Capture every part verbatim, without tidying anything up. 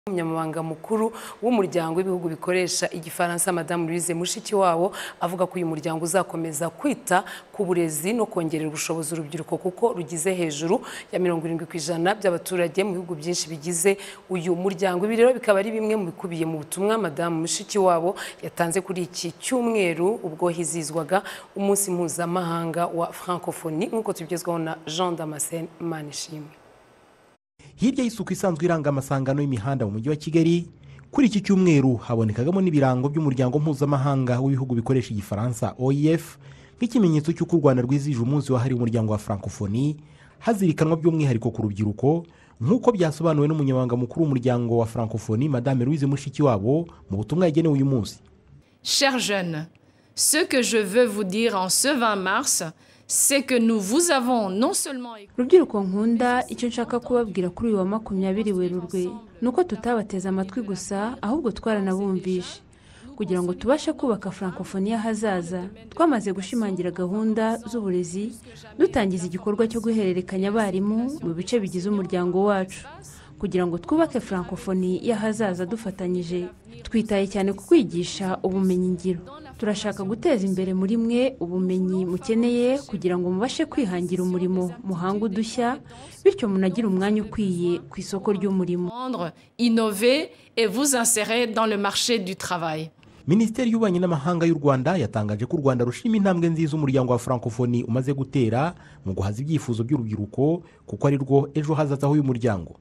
Umunyamabanga mukuru w'umuryango w'ibihugu bikoresha igifaransa Madame Louise Mushikiwabo avuga ko uyu muryango uzakomeza kwita ku burezi no kongerera ubushobozi urubyiruko kuko rugize hejuru ya mirongo irindwi ku ijana by'abaturage mu bihugu byinshi bigize uyu muryango. Ibi rero bikaba ari bimwe mu bikubiye mu butumwa Madame Mushikiwabo yatanze kuri iki cyumweru ubwo hizizwaga umunsi mpuzamahanga wa francophonie nk'uko tubigezwaho na Jean Damascene Manishimwe. Hirya y'isuku isanzwe iranga amasangano y'imihanda mu mujyi wa Kigali, kuri iki cyumweru habonekagamo n'ibirango by'umuryango mpuzamahanga w'ibihugu bikoresha igifaransa O I F nk'ikimenyetso cy'uko u Rwanda rwizihije umunsi wahariwe umuryango wa francophonie, hazirikanwa by'umwihariko ku rubyiruko nk'uko byasobanuwe n'umunyamabanga mukuru w'umuryango wa francophonie Madame Louise Mushikiwabo mu butumwa yagenewe uyu munsi. Chers jeunes, ce que je veux vous dire en ce vingt mars, c'est que nous vous avons non seulement rubyiruko nkunda, icyo nshaka kubabwira kuri uyu wa makumyabiri Werurwe nuko tutabateza amatwi gusa, ahubwo twaranabumvishe kugira ngo tubashe kubaka francophonie hazaza. Twamaze gushimangira gahunda z'uburezi, dutangiza igikorwa cyo guhererekanya abarimu mu bice bigize umuryango wacu kugira ngo twubake francophonie y'ahazaza dufatanyije. Twitaye cyane ku kwigisha ubumenyi ngiro. Turashaka guteza imbere muri mwe ubumenyi mukeneye kugira ngo mubashe kwihangira umurimo muhanga udushya, bityo munagira umwanya ukwiye ku isoko ry'umurimo. Innover et vous insérer dans le marché du travail. Minisiteri y'Ububanyi n'Amahanga y'u Rwanda yatangaje ko u Rwanda rushima intambwe nziza umuryango wa francophonie umaze gutera mu guhaza ibyifuzo by'urubyiruko kuko ari rwo ejo hazaza h'uyu muryango.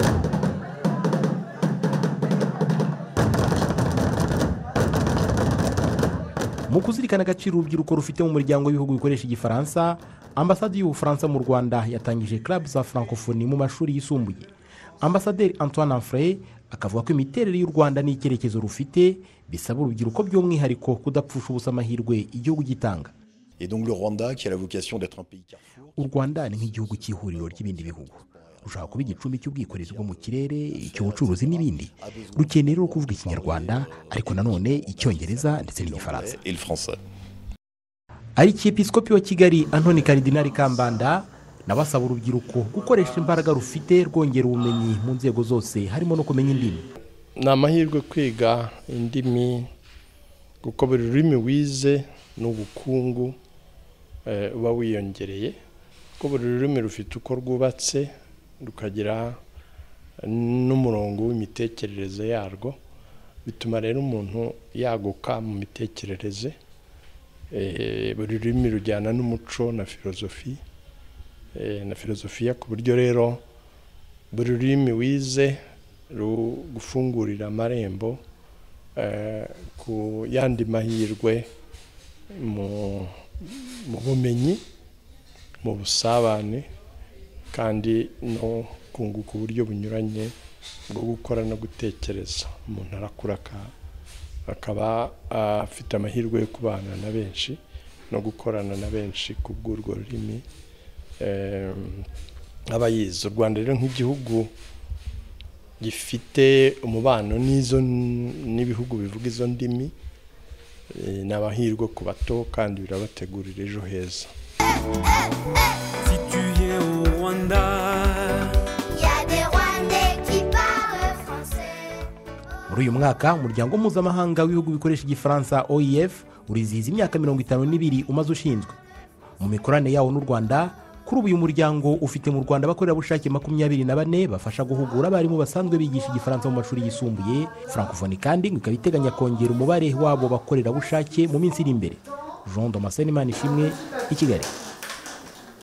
Mu kuzirikana agaciro urubyiruko rufite mu muryango w'ibihugu bikoresha igifaransa, Ambasade y'Ubufaransa mu Rwanda yatangije club za francophonie mu mashuri yisumbuye. Ambasaderi Antoine Anfray akavuga ko imiterere y'u Rwanda n'icyerekezo rufite bisaba urubyiruko by'umwihariko kudapfusha ubusa amahirwe igihugu gitanga. Et donc le Rwanda qui a la vocation d'être un pays carrefour. U Rwanda ni nk'igihugu cy'ihuriro ry'ibindi bihugu. Rushaka kuba igicumbi cy'ubwikorezi bwo mu kirere, icy'ubucuruzi n'ibindi. Rukeneye rero kuvuga ikinyarwanda ariko nanone icyongereza ndetse n'igifaransa. Arkiyepiskopi wa Kigali Antoni Karidinali Kambanda nabasaba urubyiruko gukoresha imbaraga rufite rwongera ubumenyi mu nzego zose harimo no kumenya indimi. Ni amahirwe kwiga indimi kuko buri rurimi wize n'ubukungu uba wiyongereye, kuko buri rurimi rufite uko rwubatse rukagira n'umurongo w'imitekerereze yarwo, bituma rero umuntu yaguka mu mitekerereze. Buri rurimi rujyana n'umuco na filozofi na filozofiya, ku buryo rero buri rurimi wize rugufungurira amarembo ku yandi mahirwe mu bumenyi, mu busabane, kandi no kunguka uburyo bunyuranye bwo gukora no gutekereza. Umuntu arakura akaba afite amahirwe yo kubana na benshi no gukorana na benshi ku bw'urwo rurimi aba yize. U Rwanda rero nk'igihugu gifite umubano n'izo n'ibihugu bivuga izo ndimi, ni amahirwe ku bato kandi birabategurira ejo heza. Muri uyu mwaka umuryango mpuzamahanga w'ibihugu bikoresha igifaransa O I F urizihiza imyaka mirongo itanu n'ibiri umaze ushinzwe. Mu mikoranire yawo n'u Rwanda, kuri ubu uyu muryango ufite mu Rwanda abakorerabushake makumyabiri na bane bafasha guhugura abarimu basanzwe bigisha igifaransa mu mashuri yisumbuye. Francophonie kandi ikaba iteganya kongera umubare wabo bakorerabushake mu minsi iri imbere. Jean Damascene Manishimwe, i Kigali.